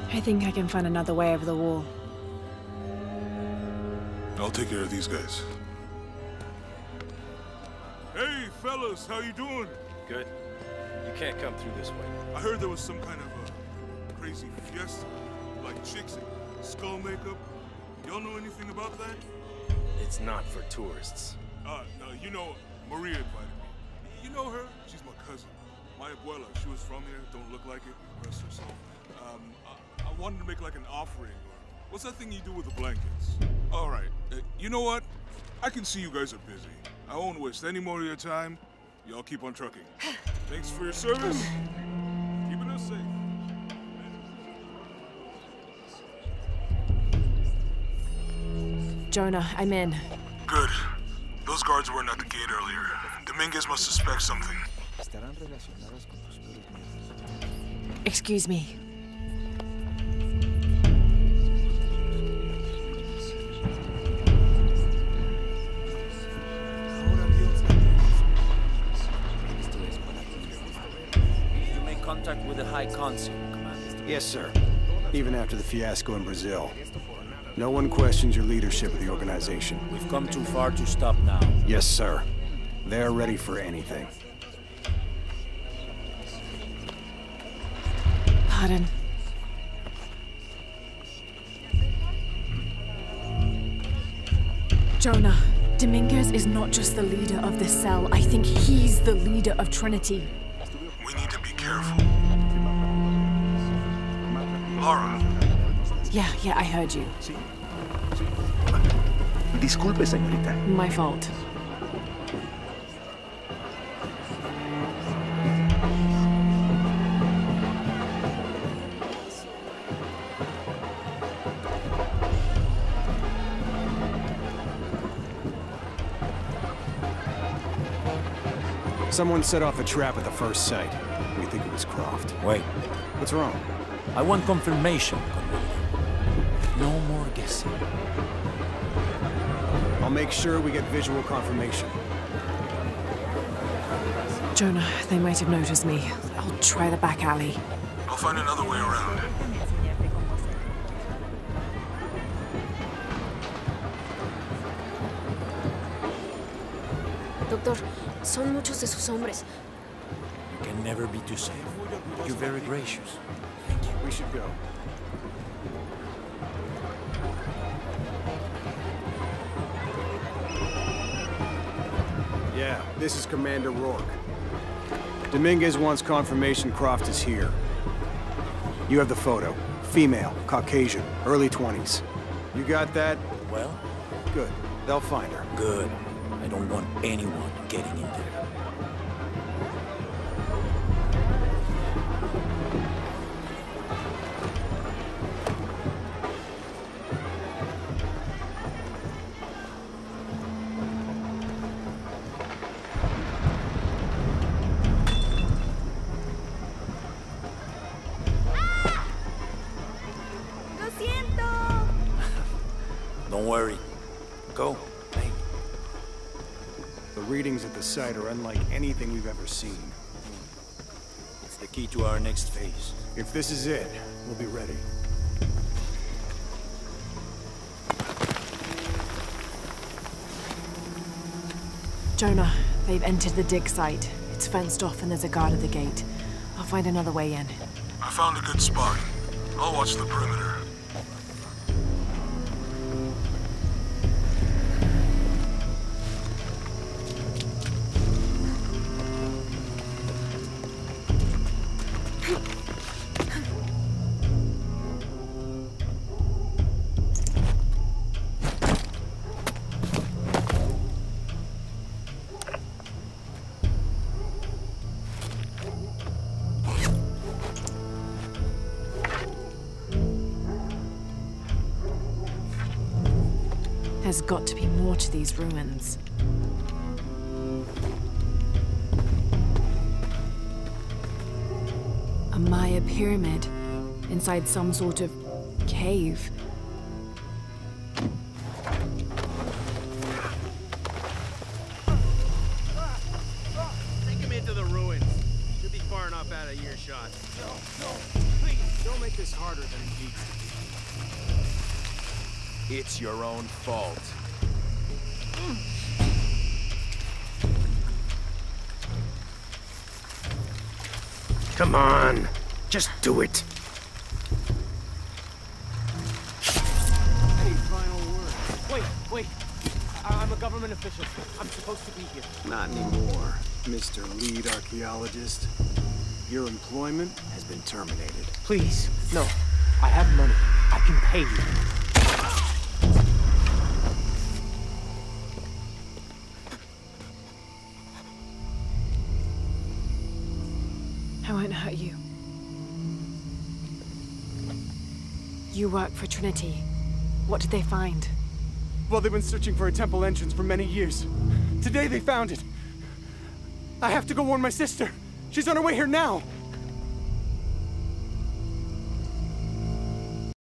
I think I can find another way over the wall. I'll take care of these guys. Hey, fellas, how you doing? Good. You can't come through this way. I heard there was some kind of a crazy fiesta, like chicks in skull makeup. Y'all know anything about that? It's not for tourists. No, you know, Maria invited me. You know her? She's my cousin. My abuela, she was from here, don't look like it, rest her soul. I wanted to make like an offering. What's that thing you do with the blankets? All right, you know what? I can see you guys are busy. I won't waste any more of your time. Y'all keep on trucking. Thanks for your service. Keeping us safe. Jonah, I'm in. Good. Those guards weren't at the gate earlier. Dominguez must suspect something. Excuse me. You make contact with the High Consul, Commander. Yes, sir. Even after the fiasco in Brazil. No one questions your leadership of the organization. We've come too far to stop now. Yes, sir. They're ready for anything. Pardon. Jonah, Dominguez is not just the leader of this cell. I think he's the leader of Trinity. We need to be careful. Laura. Yeah, I heard you. Disculpe, señorita. My fault. Someone set off a trap at the first site. We think it was Croft. Wait. What's wrong? I want confirmation, Commander. No more guessing. I'll make sure we get visual confirmation. Jonah, they might have noticed me. I'll try the back alley. I'll find another way around. Doctor, son muchos de sus hombres. You can never be too safe. You're very gracious. Thank you. We should go. Yeah, this is Commander Rourke. Dominguez wants confirmation Croft is here. You have the photo. Female, Caucasian, early 20s. You got that? Well? Good. They'll find her. Good. I don't want anyone getting in there. Don't worry. Go. Hey. The readings at the site are unlike anything we've ever seen. It's the key to our next phase. If this is it, we'll be ready. Jonah, they've entered the dig site. It's fenced off and there's a guard at the gate. I'll find another way in. I found a good spot. I'll watch the perimeter. There's got to be more to these ruins. A Maya pyramid inside some sort of cave. Take him into the ruins. Should be far enough out of earshot. No, please. Don't make this harder than it needs to be. It's your own fault. Come on, just do it. Any final word? Wait. I'm a government official. I'm supposed to be here. Not anymore, Mr. Lead Archaeologist. Your employment has been terminated. Please, no. I have money. I can pay you. I won't hurt you. You work for Trinity. What did they find? Well, they've been searching for a temple entrance for many years. Today they found it. I have to go warn my sister. She's on her way here now.